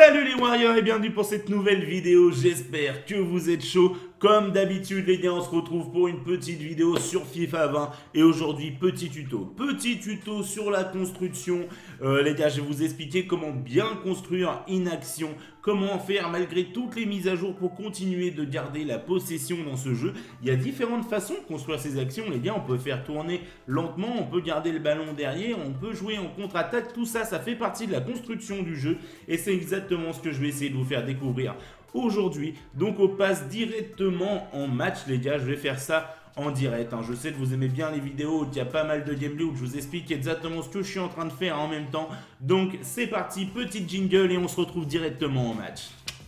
Salut les Warriors et bienvenue pour cette nouvelle vidéo, j'espère que vous êtes chauds. Comme d'habitude les gars, on se retrouve pour une petite vidéo sur FIFA 20 et aujourd'hui petit tuto sur la construction. Les gars, je vais vous expliquer comment bien construire une action, comment faire malgré toutes les mises à jour pour continuer de garder la possession dans ce jeu. Il y a différentes façons de construire ces actions les gars, on peut faire tourner lentement, on peut garder le ballon derrière, on peut jouer en contre-attaque, tout ça, ça fait partie de la construction du jeu et c'est exactement ce que je vais essayer de vous faire découvrir aujourd'hui. Donc on passe directement en match les gars, je vais faire ça en direct. Je sais que vous aimez bien les vidéos où il y a pas mal de gameplay où je vous explique exactement ce que je suis en train de faire en même temps. Donc c'est parti, petit jingle et on se retrouve directement en match.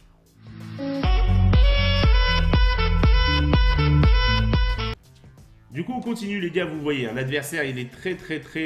Du coup on continue les gars, vous voyez, l'adversaire il est très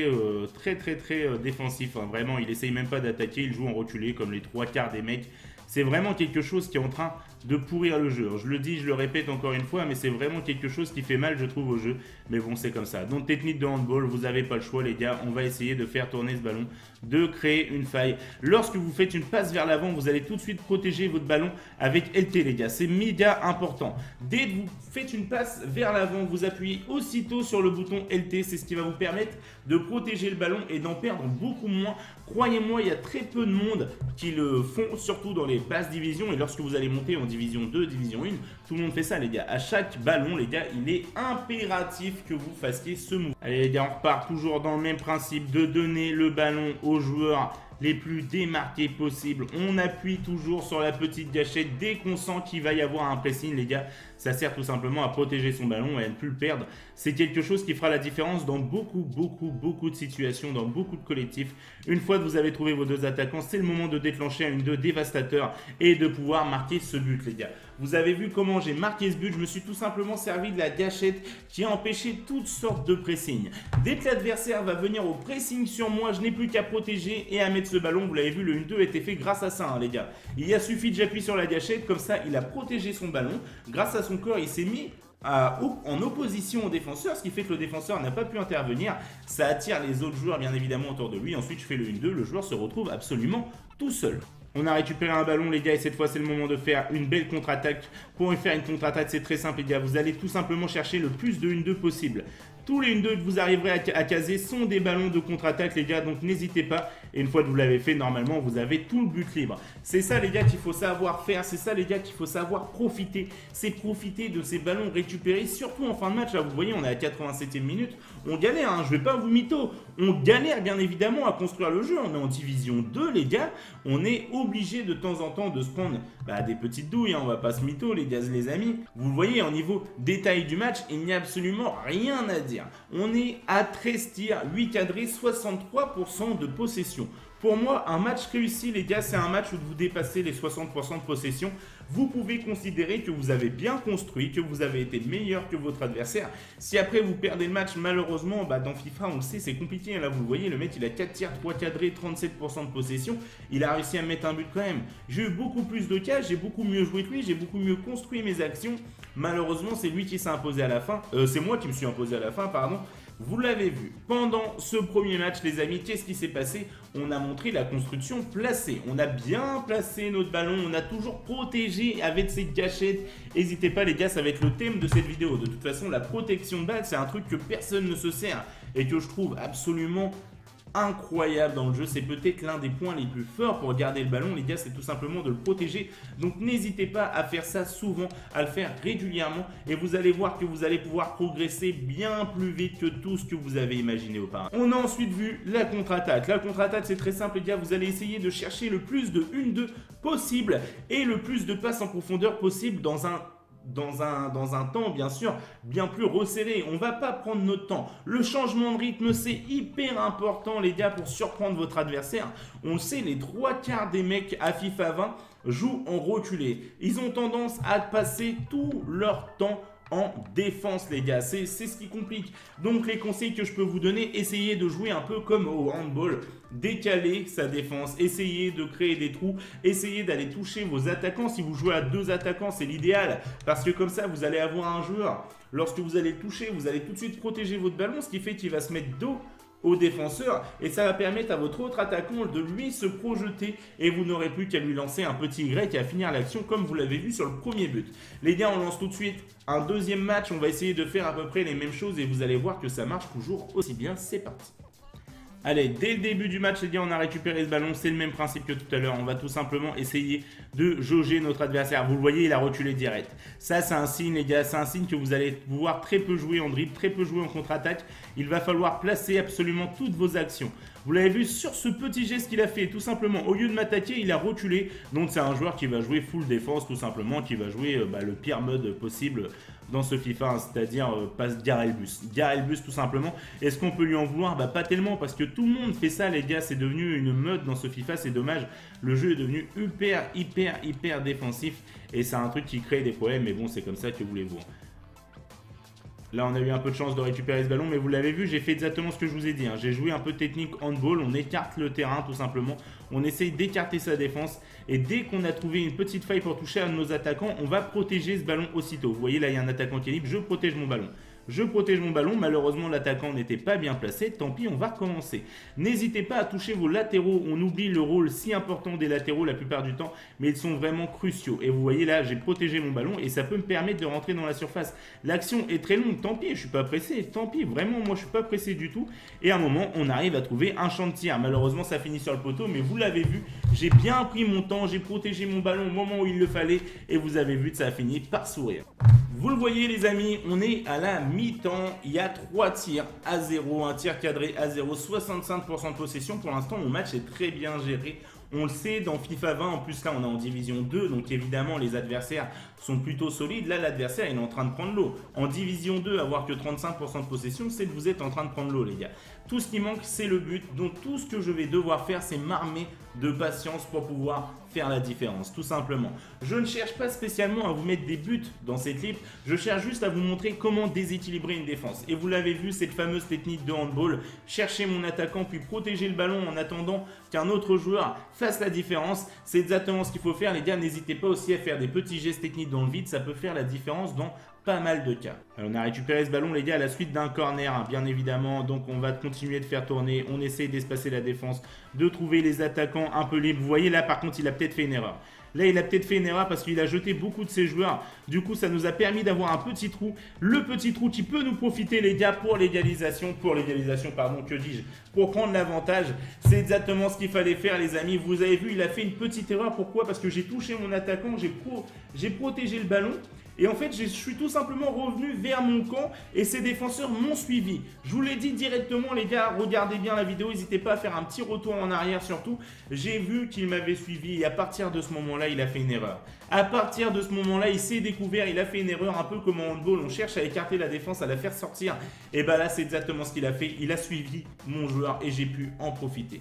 défensif, vraiment il essaye même pas d'attaquer, il joue en reculé comme les trois quarts des mecs. C'est vraiment quelque chose qui est en train de pourrir le jeu. Je le dis, je le répète encore une fois, mais c'est vraiment quelque chose qui fait mal, je trouve, au jeu. Mais bon, c'est comme ça. Donc, technique de handball, vous n'avez pas le choix, les gars. On va essayer de faire tourner ce ballon, de créer une faille. Lorsque vous faites une passe vers l'avant, vous allez tout de suite protéger votre ballon avec LT, les gars. C'est méga important. Dès que vous faites une passe vers l'avant, vous appuyez aussitôt sur le bouton LT. C'est ce qui va vous permettre de protéger le ballon et d'en perdre beaucoup moins. Croyez-moi, il y a très peu de monde qui le font, surtout dans les basses divisions. Et lorsque vous allez monter en division 2, division 1, tout le monde fait ça les gars. À chaque ballon les gars, il est impératif que vous fassiez ce move. Allez les gars, on repart toujours dans le même principe de donner le ballon aux joueurs les plus démarqués possibles. On appuie toujours sur la petite gâchette dès qu'on sent qu'il va y avoir un pressing les gars. Ça sert tout simplement à protéger son ballon et à ne plus le perdre. C'est quelque chose qui fera la différence dans beaucoup de situations, dans beaucoup de collectifs. Une fois que vous avez trouvé vos deux attaquants, c'est le moment de déclencher un 1-2 dévastateur et de pouvoir marquer ce but les gars. Vous avez vu comment j'ai marqué ce but, je me suis tout simplement servi de la gâchette qui a empêché toutes sortes de pressing. Dès que l'adversaire va venir au pressing sur moi, je n'ai plus qu'à protéger et à mettre ce ballon. Vous l'avez vu, le 1-2 a été fait grâce à ça les gars. Il a suffi de j'appuie sur la gâchette, comme ça il a protégé son ballon. Grâce à son corps, il s'est mis en opposition au défenseur, ce qui fait que le défenseur n'a pas pu intervenir. Ça attire les autres joueurs bien évidemment autour de lui. Ensuite je fais le 1-2, le joueur se retrouve absolument tout seul. On a récupéré un ballon les gars et cette fois c'est le moment de faire une belle contre-attaque. Pour faire une contre-attaque c'est très simple les gars, vous allez tout simplement chercher le plus de 1-2 possible. Tous les 1-2 que vous arriverez à caser sont des ballons de contre-attaque les gars, donc n'hésitez pas. Et une fois que vous l'avez fait, normalement vous avez tout le but libre. C'est ça les gars qu'il faut savoir faire, c'est ça les gars qu'il faut savoir profiter. C'est profiter de ces ballons récupérés, surtout en fin de match. Là vous voyez on est à 87e minute, on galère, je vais pas vous mytho. On galère bien évidemment à construire le jeu, on est en division 2 les gars. On est obligé de temps en temps de se prendre des petites douilles, on va pas se mytho les gars les amis. Vous voyez au niveau détail du match, il n'y a absolument rien à dire. On est à 13 tirs, 8 cadrés, 63% de possession. Pour moi, un match réussi, les gars, c'est un match où vous dépassez les 60% de possession. Vous pouvez considérer que vous avez bien construit, que vous avez été meilleur que votre adversaire. Si après vous perdez le match, malheureusement, dans FIFA, on le sait, c'est compliqué. Là, vous le voyez, le mec, il a 4 tirs, 3 cadrés, 37% de possession. Il a réussi à mettre un but quand même. J'ai eu beaucoup plus de cas, j'ai beaucoup mieux joué que lui, j'ai beaucoup mieux construit mes actions. Malheureusement, c'est lui qui s'est imposé à la fin. C'est moi qui me suis imposé à la fin, pardon. Vous l'avez vu, pendant ce premier match les amis, qu'est-ce qui s'est passé? On a montré la construction placée, on a bien placé notre ballon, on a toujours protégé avec ces gâchettes. N'hésitez pas les gars, ça va être le thème de cette vidéo. De toute façon la protection de balle c'est un truc que personne ne se sert et que je trouve absolument incroyable dans le jeu. C'est peut-être l'un des points les plus forts pour garder le ballon les gars, c'est tout simplement de le protéger. Donc n'hésitez pas à faire ça souvent, à le faire régulièrement et vous allez voir que vous allez pouvoir progresser bien plus vite que tout ce que vous avez imaginé auparavant. On a ensuite vu la contre-attaque. La contre-attaque c'est très simple les gars, vous allez essayer de chercher le plus de 1-2 possible et le plus de passes en profondeur possible dans un temps bien sûr bien plus resserré. On va pas prendre notre temps. Le changement de rythme c'est hyper important les gars pour surprendre votre adversaire. On le sait, les 3 quarts des mecs à FIFA 20 jouent en reculé. Ils ont tendance à passer tout leur temps en défense les gars, c'est ce qui complique. Donc les conseils que je peux vous donner, essayez de jouer un peu comme au handball, décaler sa défense, essayez de créer des trous, essayez d'aller toucher vos attaquants. Si vous jouez à 2 attaquants c'est l'idéal parce que comme ça vous allez avoir un joueur, lorsque vous allez le toucher vous allez tout de suite protéger votre ballon, ce qui fait qu'il va se mettre dos au défenseur et ça va permettre à votre autre attaquant de lui se projeter et vous n'aurez plus qu'à lui lancer un petit Y et à finir l'action comme vous l'avez vu sur le premier but. Les gars, on lance tout de suite un deuxième match, on va essayer de faire à peu près les mêmes choses et vous allez voir que ça marche toujours aussi bien. C'est parti. Allez, dès le début du match, les gars, on a récupéré ce ballon. C'est le même principe que tout à l'heure. On va tout simplement essayer de jauger notre adversaire. Vous le voyez, il a reculé direct. Ça, c'est un signe, les gars. C'est un signe que vous allez pouvoir très peu jouer en dribble, très peu jouer en contre-attaque. Il va falloir placer absolument toutes vos actions. Vous l'avez vu sur ce petit geste qu'il a fait. Tout simplement, au lieu de m'attaquer, il a reculé. Donc, c'est un joueur qui va jouer full défense, tout simplement, qui va jouer le pire mode possible dans ce FIFA, hein, c'est-à-dire passe Gareth Bale tout simplement. Est-ce qu'on peut lui en vouloir? Pas tellement, parce que tout le monde fait ça, les gars. C'est devenu une mode dans ce FIFA, c'est dommage. Le jeu est devenu hyper défensif et c'est un truc qui crée des problèmes, mais bon, c'est comme ça, que voulez-vous. Là, on a eu un peu de chance de récupérer ce ballon, mais vous l'avez vu, j'ai fait exactement ce que je vous ai dit. J'ai joué un peu technique handball, on écarte le terrain tout simplement. On essaye d'écarter sa défense. Et dès qu'on a trouvé une petite faille pour toucher un de nos attaquants, on va protéger ce ballon aussitôt. Vous voyez, là, il y a un attaquant qui est libre, je protège mon ballon. Je protège mon ballon, malheureusement l'attaquant n'était pas bien placé, tant pis, on va recommencer. N'hésitez pas à toucher vos latéraux, on oublie le rôle si important des latéraux la plupart du temps, mais ils sont vraiment cruciaux. Et vous voyez là, j'ai protégé mon ballon et ça peut me permettre de rentrer dans la surface. L'action est très longue, tant pis, je suis pas pressé, tant pis, vraiment moi je suis pas pressé du tout. Et à un moment, on arrive à trouver un champ de tir. Malheureusement ça finit sur le poteau, mais vous l'avez vu, j'ai bien pris mon temps, j'ai protégé mon ballon au moment où il le fallait et vous avez vu que ça a fini par sourire. Vous le voyez les amis, on est à la mi-temps, il y a 3 tirs à 0, un tir cadré à 0, 65% de possession. Pour l'instant, mon match est très bien géré. On le sait, dans FIFA 20, en plus là on est en division 2, donc évidemment les adversaires sont plutôt solides. Là l'adversaire il est en train de prendre l'eau. En division 2, avoir que 35% de possession, c'est que vous êtes en train de prendre l'eau les gars. Tout ce qui manque c'est le but, donc tout ce que je vais devoir faire c'est m'armer de patience pour pouvoir faire la différence, tout simplement. Je ne cherche pas spécialement à vous mettre des buts dans ces clips, je cherche juste à vous montrer comment déséquilibrer une défense. Et vous l'avez vu, cette fameuse technique de handball, chercher mon attaquant puis protéger le ballon en attendant qu'un autre joueur fasse la différence. C'est exactement ce qu'il faut faire les gars, n'hésitez pas aussi à faire des petits gestes techniques dans le vide, ça peut faire la différence dans pas mal de cas. Alors, on a récupéré ce ballon les gars à la suite d'un corner hein, bien évidemment, donc on va continuer de faire tourner, on essaie d'espacer la défense, de trouver les attaquants un peu libres. Vous voyez là par contre il a peut-être fait une erreur. Là, il a peut-être fait une erreur parce qu'il a jeté beaucoup de ses joueurs. Du coup, ça nous a permis d'avoir un petit trou. Le petit trou qui peut nous profiter, les gars, pour l'égalisation. Pardon, que dis-je? Pour prendre l'avantage. C'est exactement ce qu'il fallait faire, les amis. Vous avez vu, il a fait une petite erreur. Pourquoi? Parce que j'ai touché mon attaquant, j'ai protégé le ballon. Et en fait, je suis tout simplement revenu vers mon camp et ces défenseurs m'ont suivi. Je vous l'ai dit directement, les gars, regardez bien la vidéo, n'hésitez pas à faire un petit retour en arrière surtout. J'ai vu qu'il m'avait suivi et à partir de ce moment-là, il a fait une erreur. À partir de ce moment-là, il s'est découvert, il a fait une erreur un peu comme en handball. On cherche à écarter la défense, à la faire sortir. Et bah là, c'est exactement ce qu'il a fait. Il a suivi mon joueur et j'ai pu en profiter.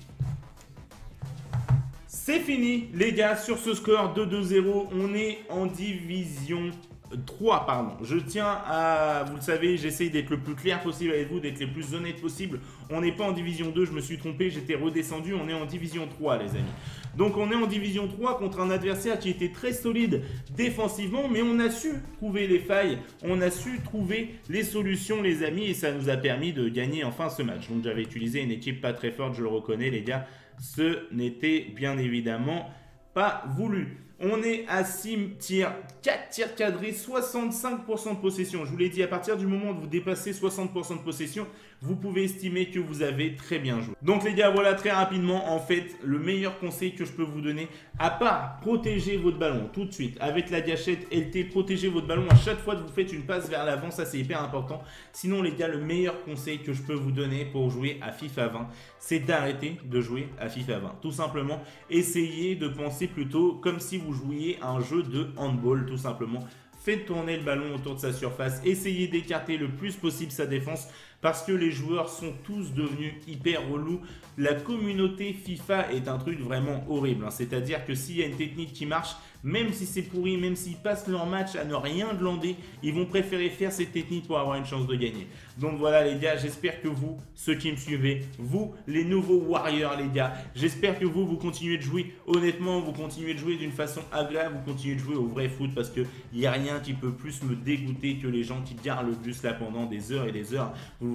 C'est fini, les gars, sur ce score de 2-0. On est en division 3, pardon. Je tiens à, vous le savez, j'essaye d'être le plus clair possible avec vous, d'être le plus honnête possible. On n'est pas en division 2, je me suis trompé, j'étais redescendu, on est en division 3 les amis. Donc on est en division 3 contre un adversaire qui était très solide défensivement, mais on a su trouver les failles, on a su trouver les solutions les amis et ça nous a permis de gagner enfin ce match. Donc j'avais utilisé une équipe pas très forte, je le reconnais les gars, ce n'était bien évidemment pas voulu. On est à 6 tirs, 4 tirs cadrés, 65% de possession. Je vous l'ai dit, à partir du moment où vous dépassez 60% de possession, vous pouvez estimer que vous avez très bien joué. Donc les gars, voilà très rapidement, en fait, le meilleur conseil que je peux vous donner, à part protéger votre ballon tout de suite avec la gâchette LT, protégez votre ballon à chaque fois que vous faites une passe vers l'avant, ça c'est hyper important. Sinon les gars, le meilleur conseil que je peux vous donner pour jouer à FIFA 20, c'est d'arrêter de jouer à FIFA 20. Tout simplement, essayez de penser plutôt comme si vous jouiez à un jeu de handball, tout simplement. Faites tourner le ballon autour de sa surface, essayez d'écarter le plus possible sa défense parce que les joueurs sont tous devenus hyper relous. La communauté FIFA est un truc vraiment horrible, hein. C'est-à-dire que s'il y a une technique qui marche, même si c'est pourri, même s'ils passent leur match à ne rien glander, ils vont préférer faire cette technique pour avoir une chance de gagner. Donc voilà les gars, j'espère que vous, ceux qui me suivez, vous les nouveaux warriors les gars, j'espère que vous continuez de jouer honnêtement, vous continuez de jouer d'une façon agréable, vous continuez de jouer au vrai foot parce qu'il n'y a rien qui peut plus me dégoûter que les gens qui gardent le bus là pendant des heures et des heures. Vous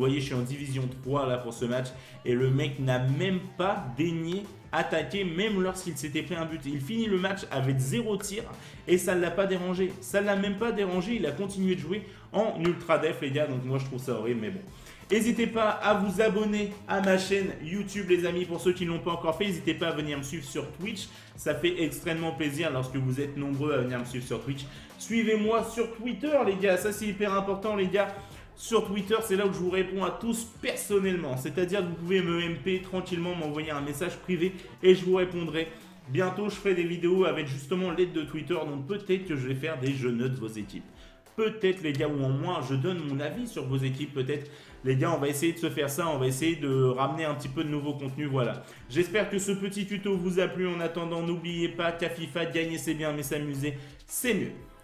voyez, je suis en division 3 là pour ce match et le mec n'a même pas daigné attaquer même lorsqu'il s'était pris un but. Il finit le match avec 0 tir et ça ne l'a pas dérangé. Ça ne l'a même pas dérangé, il a continué de jouer en ultra def les gars, donc moi je trouve ça horrible mais bon. N'hésitez pas à vous abonner à ma chaîne YouTube les amis, pour ceux qui ne l'ont pas encore fait. N'hésitez pas à venir me suivre sur Twitch, ça fait extrêmement plaisir lorsque vous êtes nombreux à venir me suivre sur Twitch. Suivez-moi sur Twitter les gars, ça c'est hyper important les gars. Sur Twitter, c'est là où je vous réponds à tous personnellement. C'est-à-dire que vous pouvez me MP tranquillement, m'envoyer un message privé et je vous répondrai. Bientôt, je ferai des vidéos avec justement l'aide de Twitter. Donc peut-être que je vais faire des je note vos équipes. Peut-être les gars, ou en moins, je donne mon avis sur vos équipes. Peut-être les gars, on va essayer de se faire ça. On va essayer de ramener un petit peu de nouveau contenu. Voilà. J'espère que ce petit tuto vous a plu. En attendant, n'oubliez pas qu'à FIFA, gagner c'est bien, mais s'amuser c'est mieux.